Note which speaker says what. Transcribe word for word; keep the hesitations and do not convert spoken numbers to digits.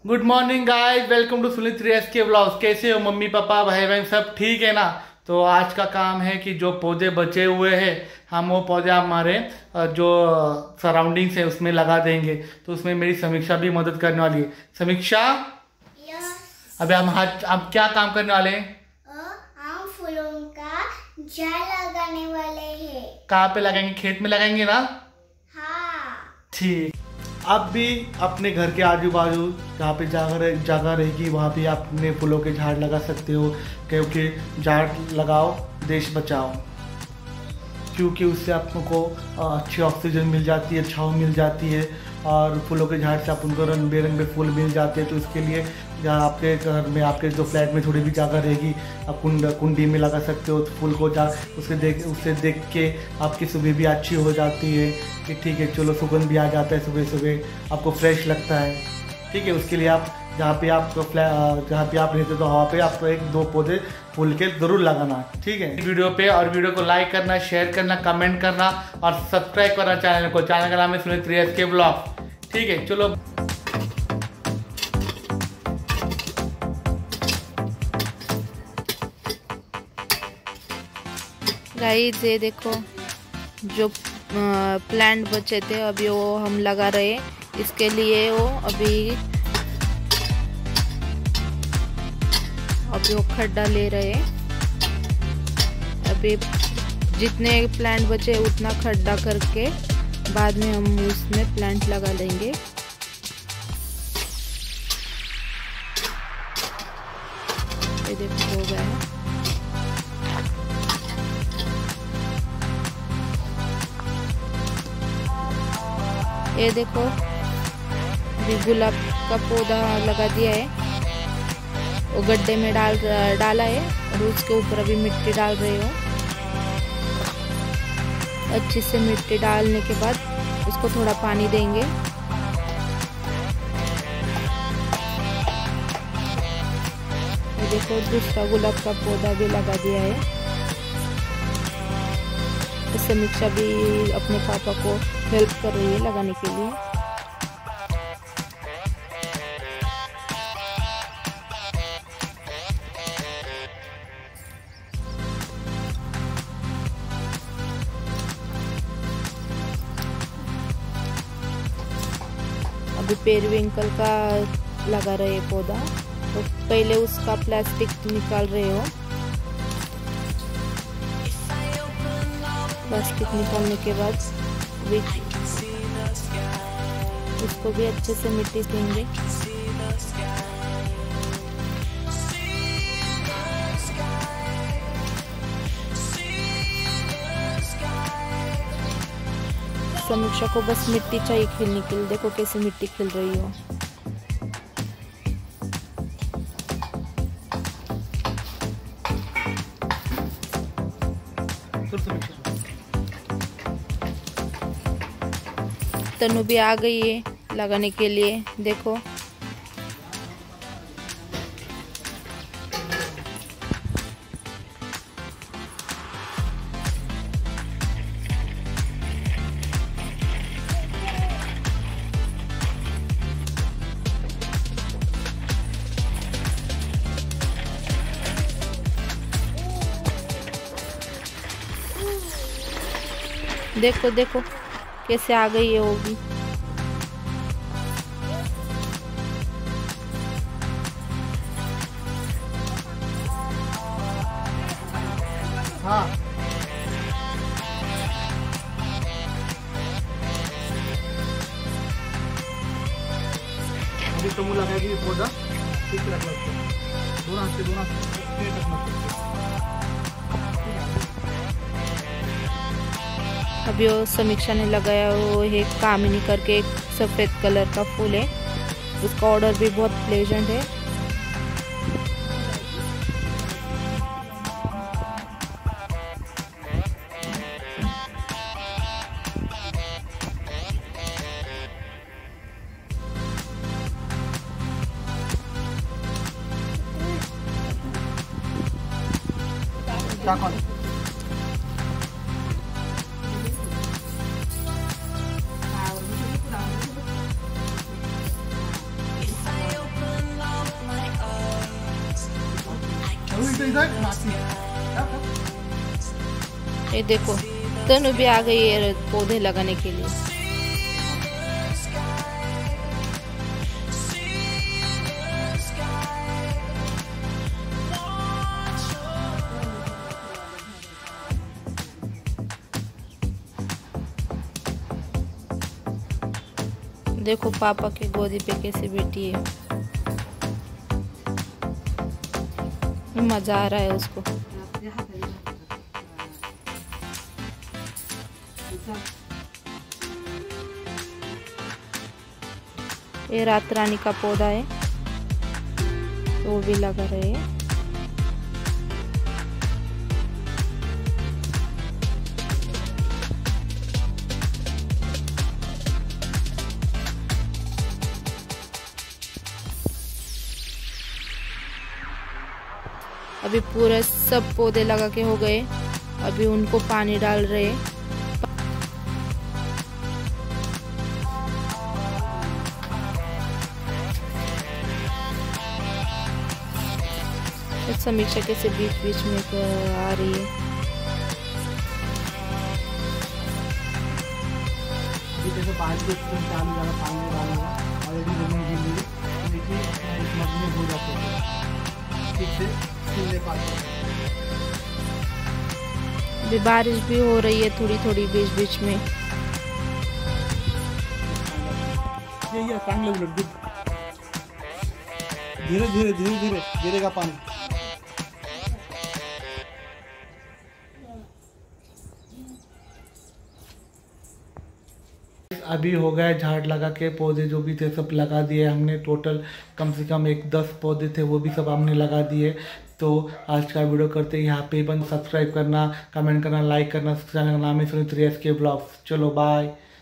Speaker 1: Good morning guys, welcome to Sunil three S के blogs. कैसे हो मम्मी पापा भाई बहन, सब ठीक है ना। तो आज का काम है कि जो पौधे बचे हुए हैं हम वो पौधे हमारे जो सराउंडिंग्स है उसमें लगा देंगे। तो उसमें मेरी समीक्षा भी मदद करने वाली है। समीक्षा, अभी हम आज अब क्या काम करने वाले हैं?
Speaker 2: हम फूलों का जाल लगाने वाले हैं।
Speaker 1: कहाँ पे लगाएंगे? खेत में लगाएंगे ना?
Speaker 2: हाँ
Speaker 1: ठीक। अब भी अपने घर के आजू बाजू जहाँ पे जगह जगह रहेगी वहाँ पे आप अपने फूलों के झाड़ लगा सकते हो, क्योंकि झाड़ लगाओ देश बचाओ। क्योंकि उससे आपको अच्छी ऑक्सीजन मिल जाती है, छाँव मिल जाती है और फूलों के झाड़ से आप उनको रंग बेरंगे फूल मिल जाते हैं। तो इसके लिए जहाँ आपके घर में, आपके जो फ्लैट में थोड़ी भी जगह रहेगी, आप कुंड कुंडी में लगा सकते हो फूल को। जा उसके देख उससे देख के आपकी सुबह भी अच्छी हो जाती है कि ठीक है चलो सुगंध भी आ जाता है, सुबह सुबह आपको फ्रेश लगता है। ठीक है, उसके लिए आप जहाँ पे आप जहाँ पे आप रहते तो वहाँ पे आपको एक दो पौधे फूल के ज़रूर लगाना। ठीक है, वीडियो पे और वीडियो को लाइक करना, शेयर करना, कमेंट करना और सब्सक्राइब करना चैनल को। चैनल का नाम है सुनील थ्री एस के ब्लॉग। ठीक है, चलो
Speaker 3: गाइस ये देखो जो प्लांट बचे थे अभी वो हम लगा रहे। इसके लिए वो अभी अभी वो खड्डा ले रहे। अभी जितने प्लांट बचे उतना खड्डा करके बाद में हम उसमें प्लांट लगा लेंगे। ये देखो हो गया है। ये देखो अभी गुलाब का पौधा लगा दिया है, वो गड्ढे में डाल डाला है और उसके ऊपर अभी मिट्टी डाल रही हो। अच्छे से मिट्टी डालने के बाद उसको थोड़ा पानी देंगे। ये देखो दूसरा गुलाब का पौधा भी लगा दिया है। समीक्षा भी अपने पापा को हेल्प कर रही है लगाने के लिए। अभी पेरिविंकल का लगा रहे पौधा, तो पहले उसका प्लास्टिक निकाल रहे हो। प्लास्टिक निकालने के बाद भी उसको भी अच्छे से मिट्टी देंगे। समीक्षा को बस मिट्टी चाहिए खेलने के लिए। देखो कैसे मिट्टी खेल रही हो। तनु भी आ गई है लगाने के लिए। देखो देखो देखो कैसे आ गई है वो भी।
Speaker 1: हाँ अभी तो मुझे लगाएगी ये पौधा ठीक रखना चाहिए। दोनों हाथ से दोनों हाथ से रखना चाहिए।
Speaker 3: अभी वो समीक्षा ने लगाया वो है कामिनी करके एक सफ़ेद कलर का फूल है। उसका ऑर्डर भी बहुत प्लेजेंट है। ये देखो तनु भी आ गई है पौधे लगाने के लिए। देखो पापा की गोदी पे कैसे बैठी है, मजा आ रहा है उसको। ये रात रानी का पौधा है, वो भी लगा रहे हैं। अभी पूरे सब पौधे लगा के हो गए, अभी उनको पानी डाल रहे हैं। समीक्षा कैसे बीच बीच में आ रही है।
Speaker 1: जैसे पानी के चालू ज़्यादा पानी डालूंगा ऑलरेडी जमीन के लिए, देखिए इस मग में हो जाते हैं, ठीक से सील ले पाते हैं।
Speaker 3: अभी बारिश भी हो रही है थोड़ी थोड़ी बीच बीच में।
Speaker 1: ये ये पानी लग धीरे धीरे धीरे धीरे गिरेगा पानी। अभी हो गया झाड़ लगा के, पौधे जो भी थे सब लगा दिए हमने। टोटल कम से कम एक दस पौधे थे, वो भी सब हमने लगा दिए। तो आज का वीडियो करते हैं यहाँ पे बंद। सब्सक्राइब करना, कमेंट करना, लाइक करना। चैनल का नाम है सुनीत रियाज के ब्लॉग्स। चलो बाय।